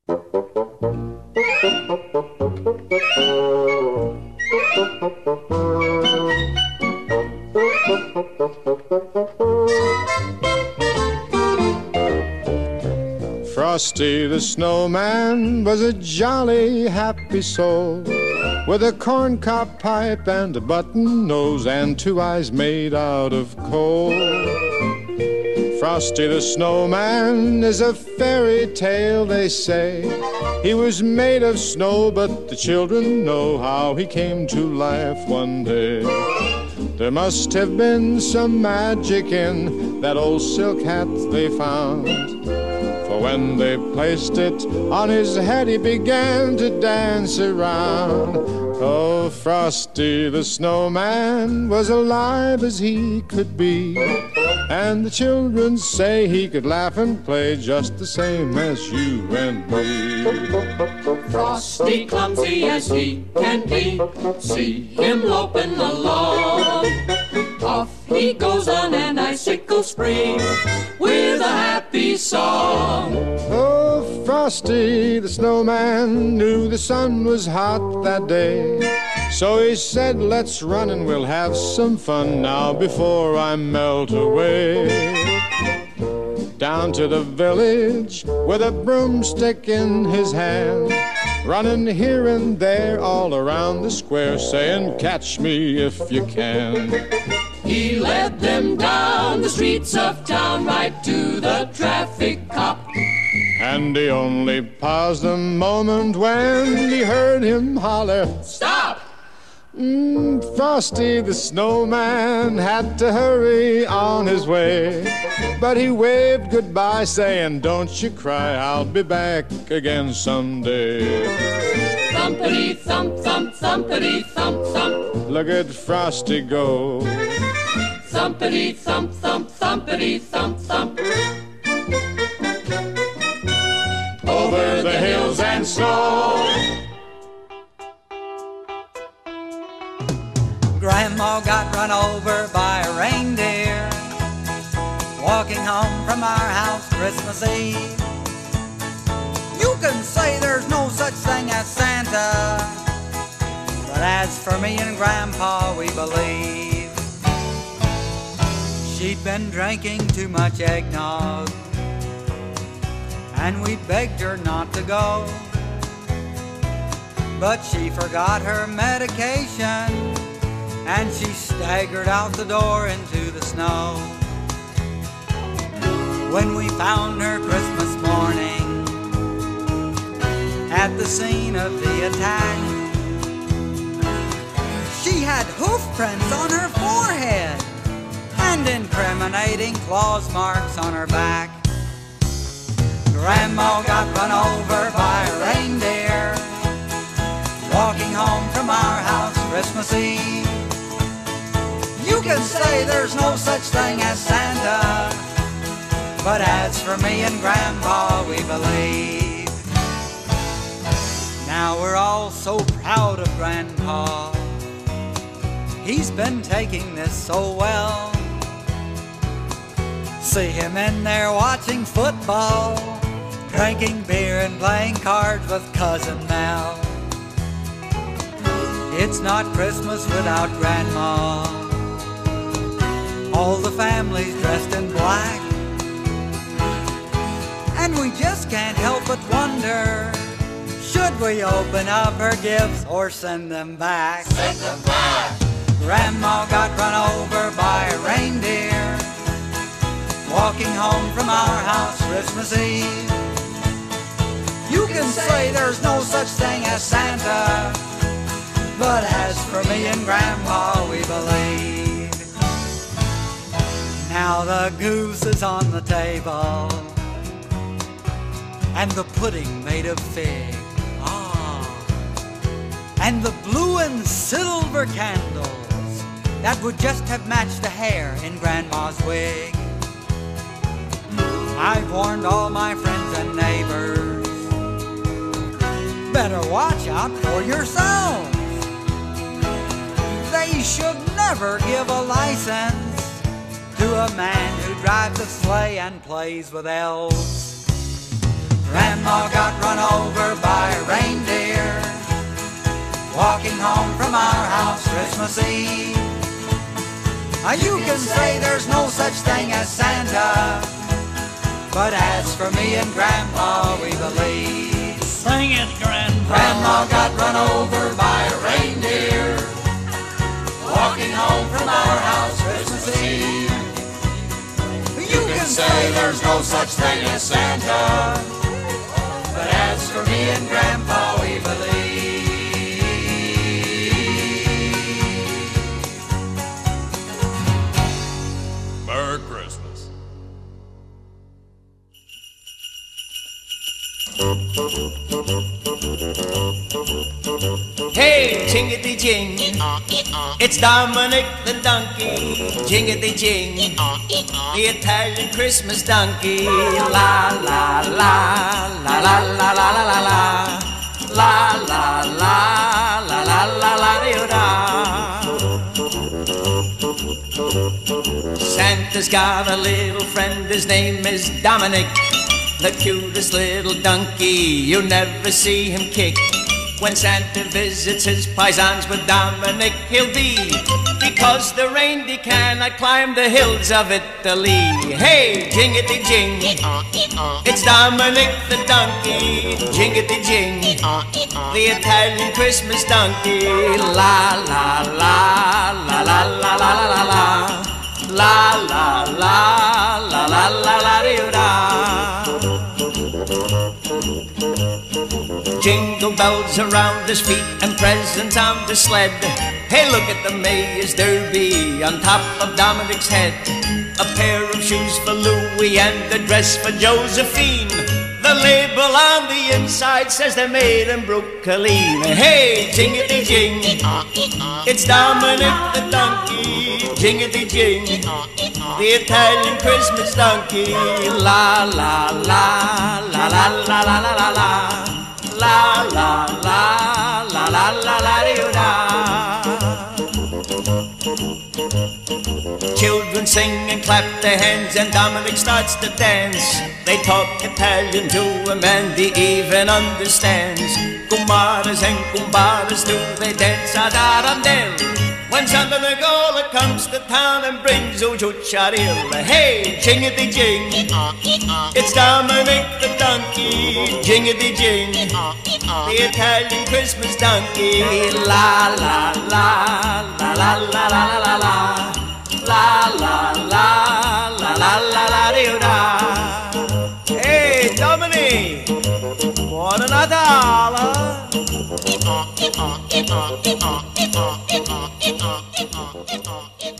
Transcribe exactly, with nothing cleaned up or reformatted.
Frosty the Snowman was a jolly, happy soul, with a corncob pipe and a button nose and two eyes made out of coal. Frosty the Snowman is a fairy tale, they say. He was made of snow, but the children know how he came to life one day. There must have been some magic in that old silk hat they found, for when they placed it on his head, he began to dance around. Oh, Frosty the Snowman was alive as he could be, and the children say he could laugh and play just the same as you and me. Frosty, clumsy as he can be, see him loping along. Off he goes on an icicle spring with a happy song. Oh, Frosty the Snowman knew the sun was hot that day, so he said, let's run and we'll have some fun now before I melt away. Down to the village with a broomstick in his hand, running here and there all around the square, saying, catch me if you can. He led them down the streets of town right to the traffic cop, and he only paused a moment when he heard him holler, stop! Mm, Frosty the Snowman had to hurry on his way, but he waved goodbye saying, don't you cry, I'll be back again someday. Thumpity thump thump, thumpity thump thump, look at Frosty go. Thumpity thump thump, thumpity thump thump, over the hills and snow. Grandma got run over by a reindeer walking home from our house Christmas Eve. You can say there's no such thing as Santa, but as for me and Grandpa, we believe. She'd been drinking too much eggnog, and we begged her not to go, but she forgot her medication, and she staggered out the door into the snow. When we found her Christmas morning at the scene of the attack, she had hoof prints on her forehead and incriminating claws marks on her back. Grandma got run over by a reindeer walking home from our house Christmas Eve. You can say there's no such thing as Santa, but as for me and Grandpa, we believe. Now we're all so proud of Grandpa. He's been taking this so well. See him in there watching football, drinking beer and playing cards with Cousin Mel. It's not Christmas without Grandma. All the family's dressed in black, and we just can't help but wonder, should we open up her gifts or send them back? Send them back! Grandma got run over by a reindeer walking home from our house Christmas Eve. You can say there's no such thing as Santa, but as for me and Grandpa, we believe. Now the goose is on the table, and the pudding made of fig, ah, and the blue and silver candles that would just have matched the hair in Grandma's wig. I've warned all my friends and neighbors, better watch out for yourselves. They should never give a license to a man who drives a sleigh and plays with elves. Grandma got run over by a reindeer walking home from our house Christmas Eve. Now you can say there's no such thing as Santa, but as for me and Grandpa, we believe. Sing it, Grandpa. Grandma got run over by a reindeer walking home from our house Christmas Eve. You can say there's no such thing as Santa, but as for me and Grandpa, we believe. Merry Christmas. Hey, jingity-jing, it's Dominic the donkey. Jingity-jing, the Italian Christmas donkey. La la la, la la la la la la la, la la la, la la la la la. Santa's got a little friend, his name is Dominic, the cutest little donkey. You never see him kick. When Santa visits his paisans with Dominic, he'll be, because the reindeer cannot climb the hills of Italy. Hey, jingity-jing, it's Dominic the donkey. Jingity-jing, the Italian Christmas donkey. La la la, la la la la la la la, la la la, la la la la la. Jingle bells around his feet and presents on the sled. Hey, look at the Mayor's Derby on top of Dominic's head. A pair of shoes for Louie and a dress for Josephine. The label on the inside says they're made in Brooklyn. Hey, jingity-jing, it's Dominic the donkey. Jingity-jing, the Italian Christmas donkey. La la la, la la la la la la la. La la la, la la la la la. Children sing and clap their hands and Dominic starts to dance. They talk Italian to him and he even understands. Kumaras and kumbaras do they dance ad arandel. When Santa Nicola comes to town and brings Ujucharil. Hey, jingity-jing, it's Dominic the donkey. Jingity-jing, the Italian Christmas donkey. La la la, la la la la la la, la la la, la la la la la. Hey, Dominic, buon Natale. Uh, uh, uh, uh, uh, uh, uh, uh, uh, uh, uh.